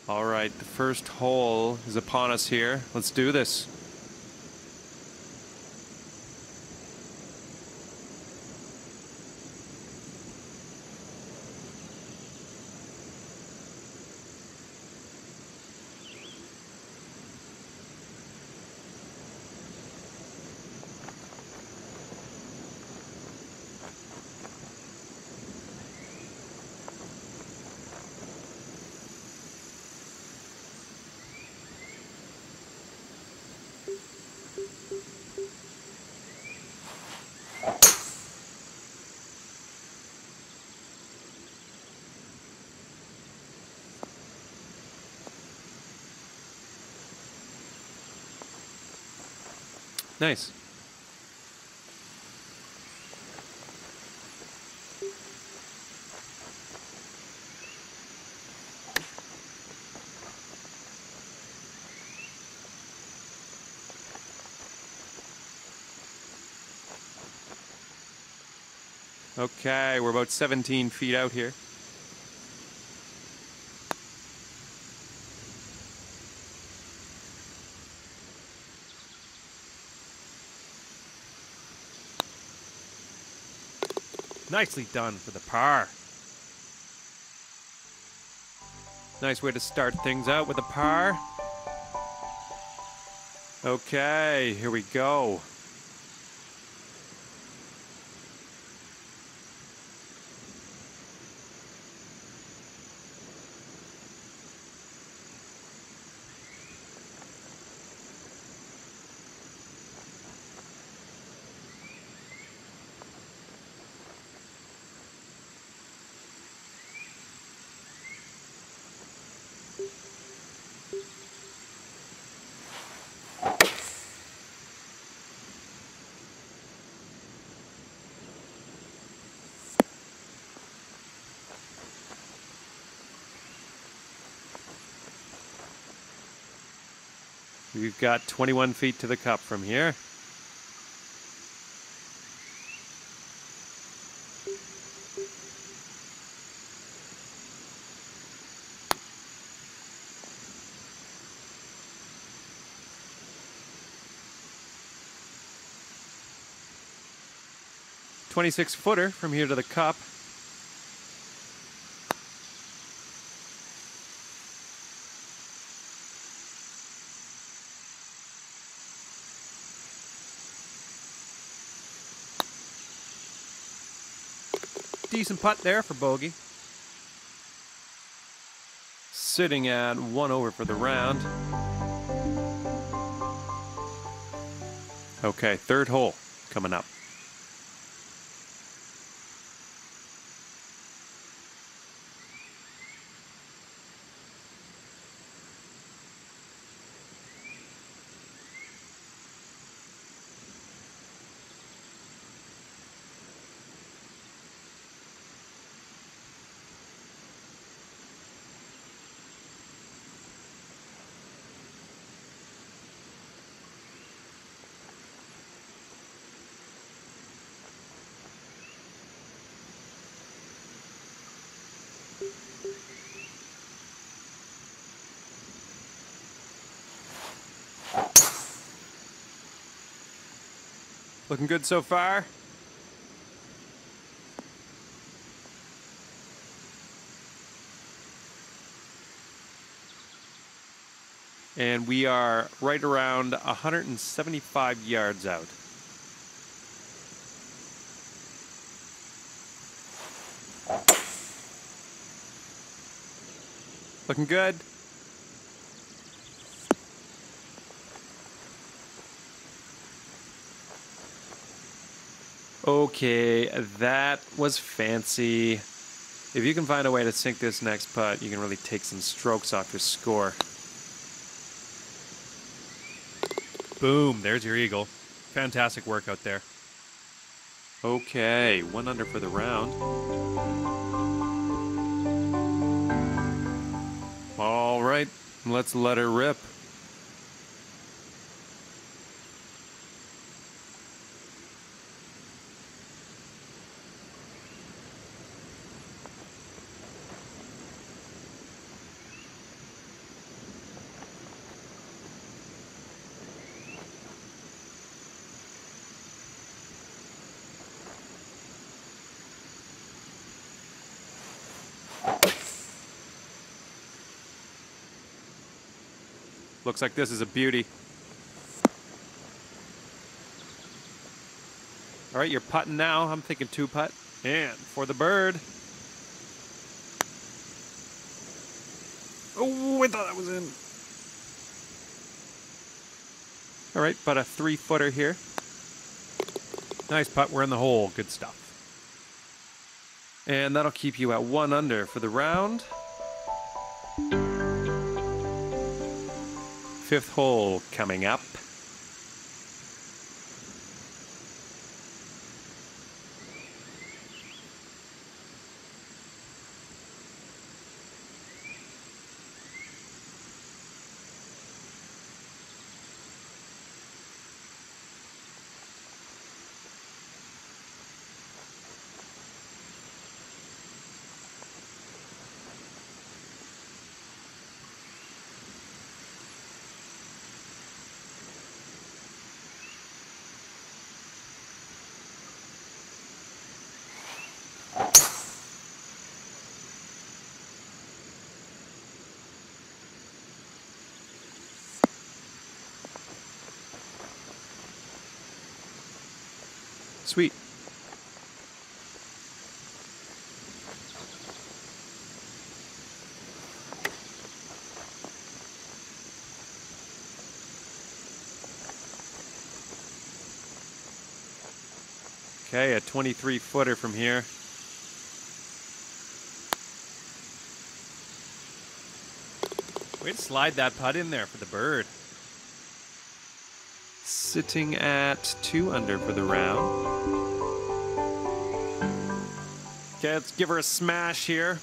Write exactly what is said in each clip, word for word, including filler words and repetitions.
All right, the first hole is upon us here. Let's do this. Nice. Okay, we're about seventeen feet out here. Nicely done for the par. Nice way to start things out with a par. Okay, here we go. We've got twenty-one feet to the cup from here. twenty-six footer from here to the cup. Decent putt there for bogey. Sitting at one over for the round. Okay, third hole coming up. Looking good so far. And we are right around one hundred seventy-five yards out. Looking good. Okay, that was fancy. If you can find a way to sink this next putt, you can really take some strokes off your score. Boom, there's your eagle. Fantastic work out there. Okay, one under for the round. All right, let's let her rip. Looks like this is a beauty. All right, you're putting now. I'm thinking two putt. And for the bird. Oh, I thought that was in. All right, but a three footer here. Nice putt. We're in the hole. Good stuff. And that'll keep you at one under for the round. Fifth hole coming up. Sweet. Okay, a twenty-three footer from here. Way to slide that putt in there for the bird. Sitting at two under for the round. Okay, let's give her a smash here.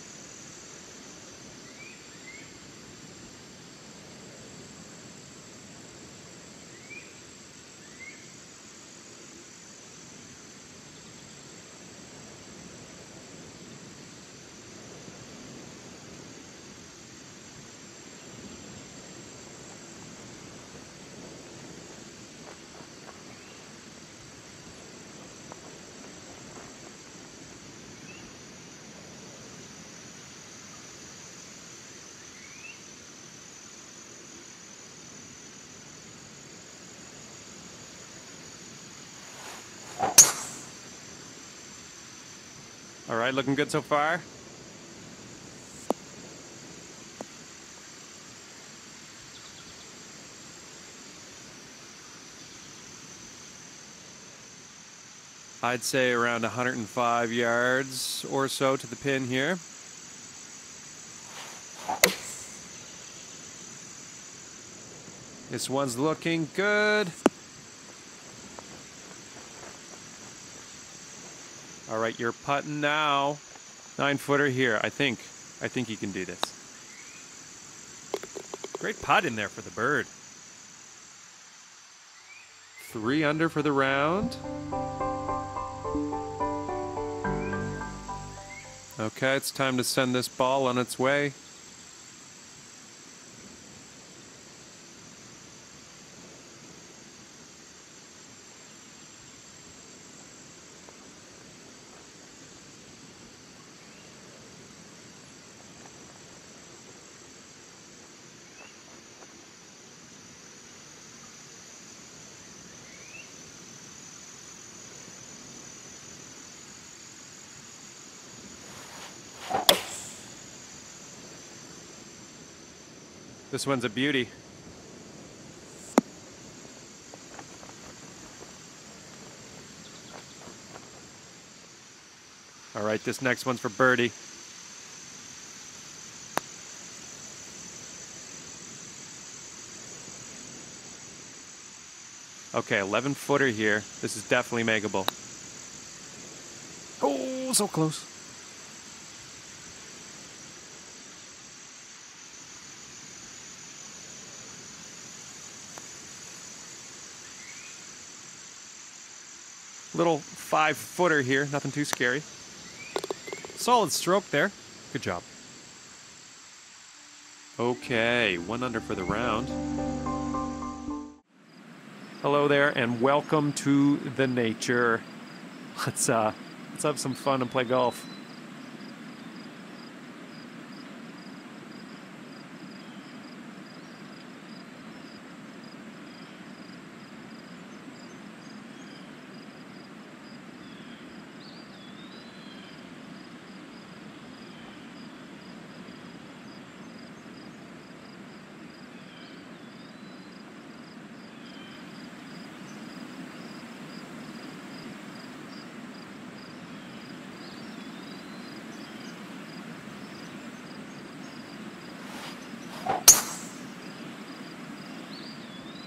All right, looking good so far. I'd say around one hundred five yards or so to the pin here. This one's looking good. All right, you're putting now. Nine footer here. I think. I think you can do this. Great putt in there for the bird. Three under for the round. Okay, it's time to send this ball on its way. This one's a beauty. All right, this next one's for birdie. Okay, eleven footer here. This is definitely makeable. Oh, so close. Little five footer here, nothing too scary. Solid stroke there. Good job. Okay, one under for the round. Hello there, and welcome to the nature. Let's uh, let's have some fun and play golf.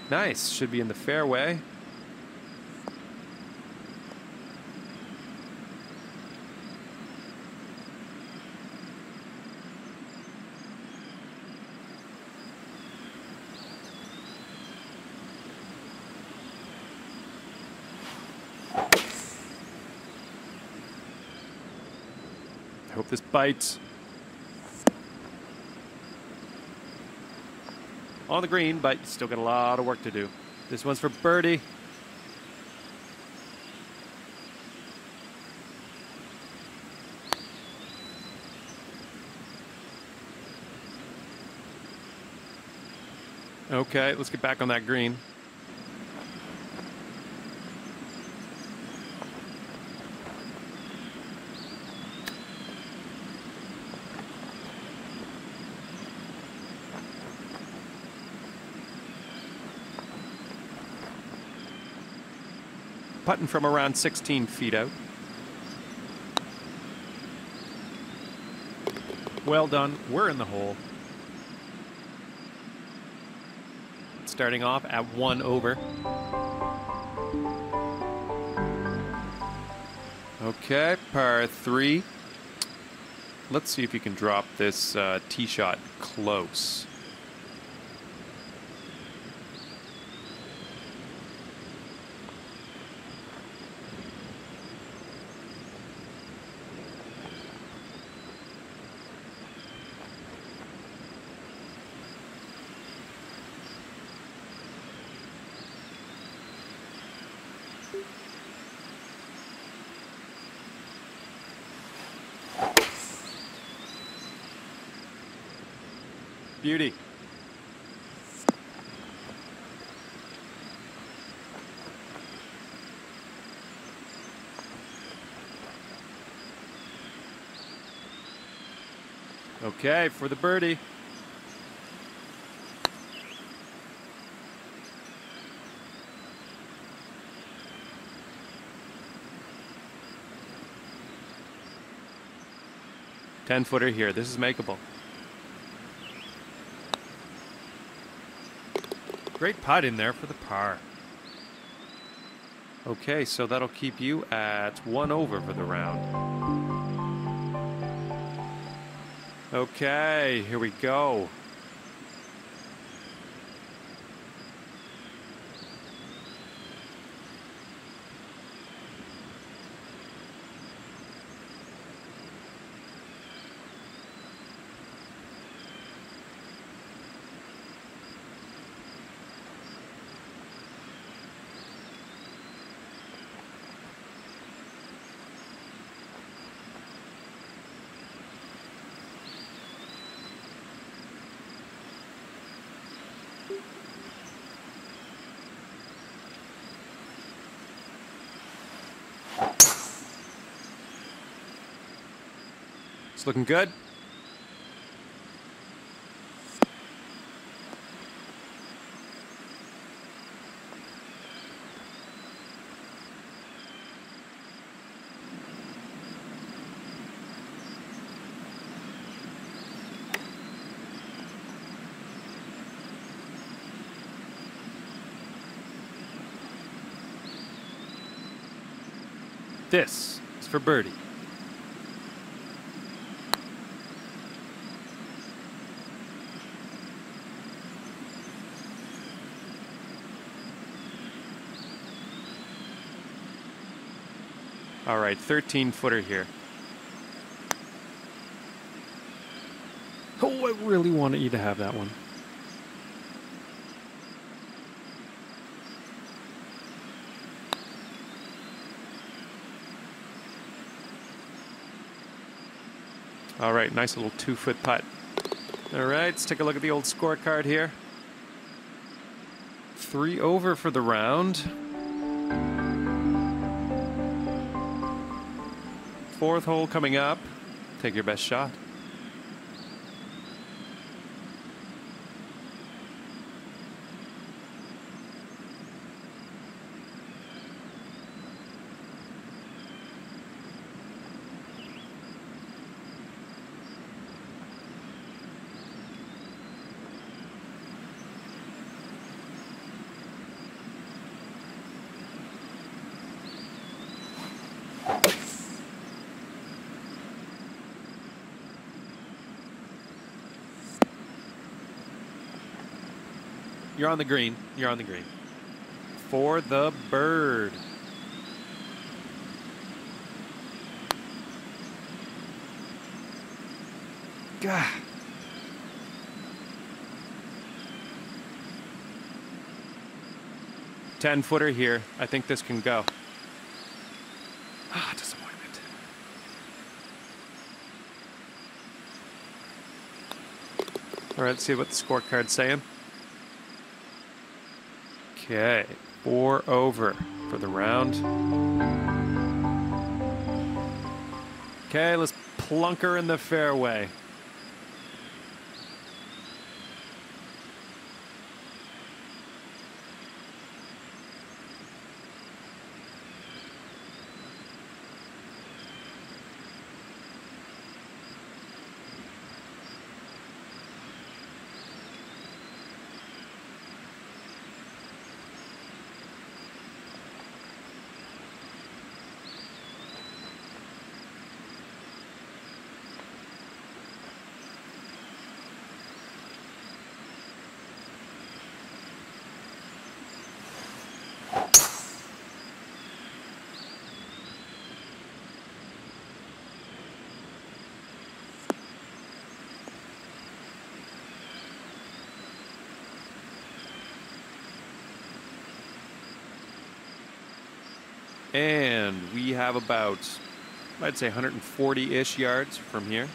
Nice. Should be in the fairway. I hope this bites. On the green, but you still got a lot of work to do. This one's for birdie. Okay, let's get back on that green. Putting from around sixteen feet out. Well done. We're in the hole. Starting off at one over. Okay, par three. Let's see if you can drop this uh, tee shot close. Beauty. Okay, for the birdie. ten footer here. This is makeable. Great putt in there for the par. Okay, so that'll keep you at one over for the round. Okay, here we go. It's looking good. This is for birdie. All right, thirteen footer here. Oh, I really wanted you to have that one. All right, nice little two-foot putt. All right, let's take a look at the old scorecard here. Three over for the round. Fourth hole coming up. Take your best shot. You're on the green. You're on the green. For the bird. Gah. Ten footer here. I think this can go. Ah, disappointment. All right, let's see what the scorecard's saying. Okay, four over for the round. Okay, let's plunk her in the fairway. And we have about, I'd say, one hundred forty-ish yards from here.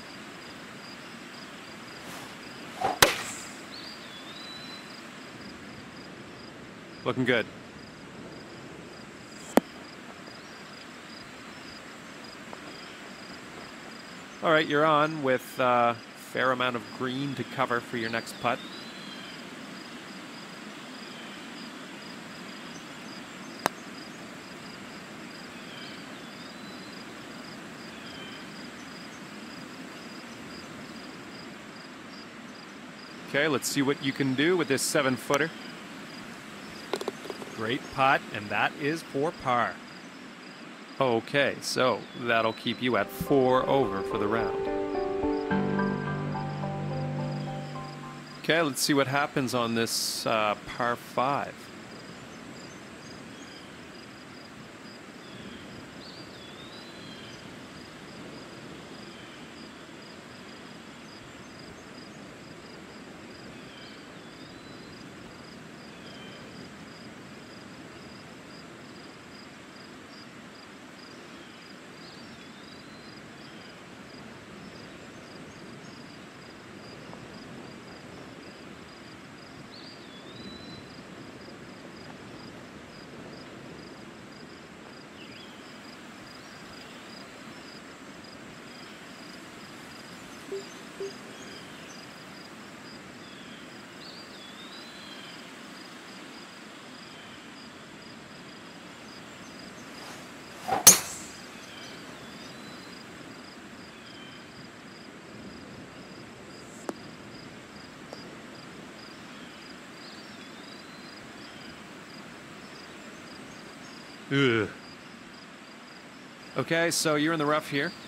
Looking good. All right, you're on with a uh, fair amount of green to cover for your next putt. Okay, let's see what you can do with this seven footer. Great putt, and that is for par. Okay, so that'll keep you at four over for the round. Okay, let's see what happens on this uh, par five. Ugh. Okay, so you're in the rough here.